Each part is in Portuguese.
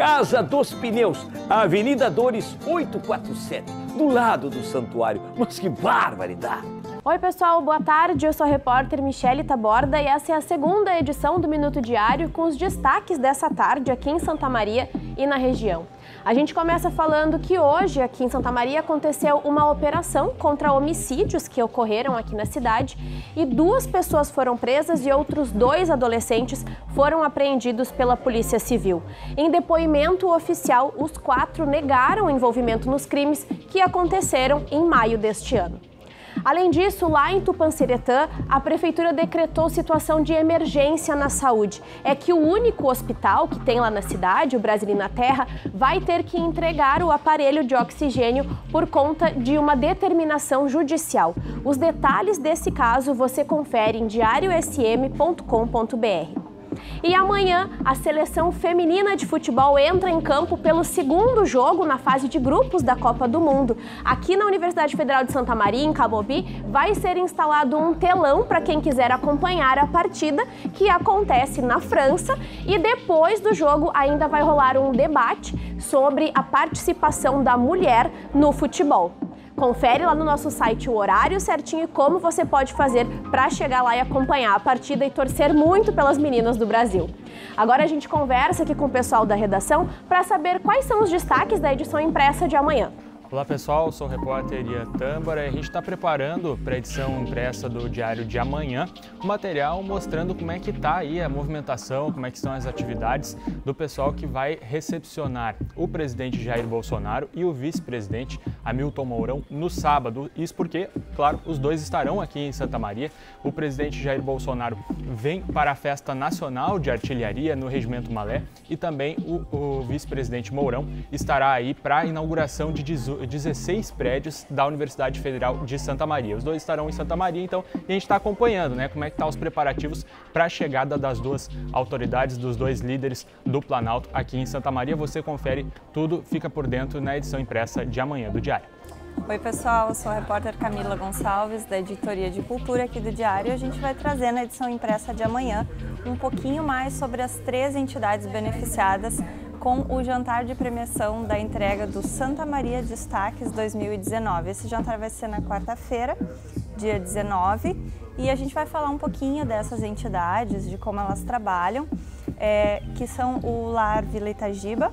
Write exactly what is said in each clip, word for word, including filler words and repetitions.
Casa dos Pneus, Avenida Dores oitocentos e quarenta e sete, do lado do santuário. Mas que barbaridade! Oi pessoal, boa tarde, eu sou a repórter Michele Taborda e essa é a segunda edição do Minuto Diário com os destaques dessa tarde aqui em Santa Maria e na região. A gente começa falando que hoje aqui em Santa Maria aconteceu uma operação contra homicídios que ocorreram aqui na cidade e duas pessoas foram presas e outros dois adolescentes foram apreendidos pela Polícia Civil. Em depoimento oficial, os quatro negaram o envolvimento nos crimes que aconteceram em maio deste ano. Além disso, lá em Tupanciretã, a Prefeitura decretou situação de emergência na saúde. É que o único hospital que tem lá na cidade, o Brasilina Terra, vai ter que entregar o aparelho de oxigênio por conta de uma determinação judicial. Os detalhes desse caso você confere em diário s m ponto com ponto b r. E amanhã, a seleção feminina de futebol entra em campo pelo segundo jogo na fase de grupos da Copa do Mundo. Aqui na Universidade Federal de Santa Maria, em Camobi, vai ser instalado um telão para quem quiser acompanhar a partida, que acontece na França. E depois do jogo ainda vai rolar um debate sobre a participação da mulher no futebol. Confere lá no nosso site o horário certinho e como você pode fazer para chegar lá e acompanhar a partida e torcer muito pelas meninas do Brasil. Agora a gente conversa aqui com o pessoal da redação para saber quais são os destaques da edição impressa de amanhã. Olá pessoal, eu sou o repórter Ian Tâmbara e a gente está preparando para a edição impressa do Diário de amanhã um material mostrando como é que está aí a movimentação, como é que estão as atividades do pessoal que vai recepcionar o presidente Jair Bolsonaro e o vice-presidente Hamilton Mourão no sábado. Isso porque, claro, os dois estarão aqui em Santa Maria. O presidente Jair Bolsonaro vem para a Festa Nacional de Artilharia no Regimento Malé e também o, o vice-presidente Mourão estará aí para a inauguração de dezesseis prédios da Universidade Federal de Santa Maria. Os dois estarão em Santa Maria, então a gente está acompanhando, né, como é que estão os preparativos para a chegada das duas autoridades, dos dois líderes do Planalto aqui em Santa Maria. Você confere tudo, fica por dentro na edição impressa de amanhã do Diário. Oi pessoal, eu sou a repórter Camila Gonçalves, da Editoria de Cultura aqui do Diário. A gente vai trazer na edição impressa de amanhã um pouquinho mais sobre as três entidades beneficiadas com o jantar de premiação da entrega do Santa Maria Destaques dois mil e dezenove. Esse jantar vai ser na quarta-feira, dia dezenove, e a gente vai falar um pouquinho dessas entidades, de como elas trabalham, é, que são o Lar Vila Itagiba,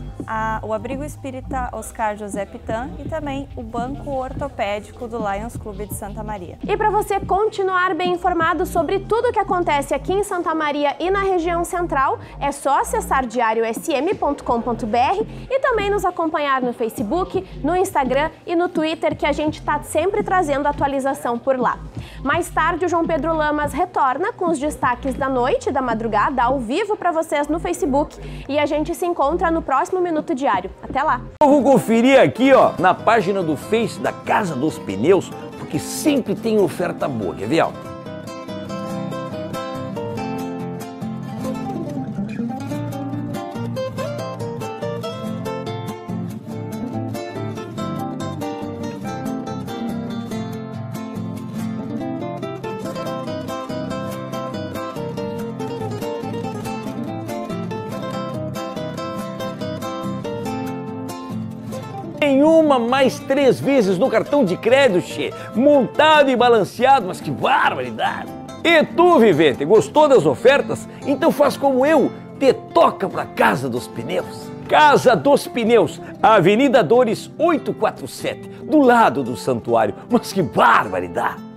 A, o Abrigo Espírita Oscar José Pitan e também o Banco Ortopédico do Lions Clube de Santa Maria. E para você continuar bem informado sobre tudo o que acontece aqui em Santa Maria e na região central, é só acessar diário s m ponto com ponto b r e também nos acompanhar no Facebook, no Instagram e no Twitter, que a gente está sempre trazendo atualização por lá. Mais tarde, o João Pedro Lamas retorna com os destaques da noite e da madrugada ao vivo para vocês no Facebook e a gente se encontra no próximo Minuto Diário. Até lá! Eu vou conferir aqui, ó, na página do Face da Casa dos Pneus, porque sempre tem oferta boa, quer ver, ó? Tem uma mais três vezes no cartão de crédito, che, montado e balanceado, mas que barbaridade! E tu, vivente, gostou das ofertas? Então faz como eu, te toca pra Casa dos Pneus. Casa dos Pneus, Avenida Dores oitocentos e quarenta e sete, do lado do santuário. Mas que barbaridade!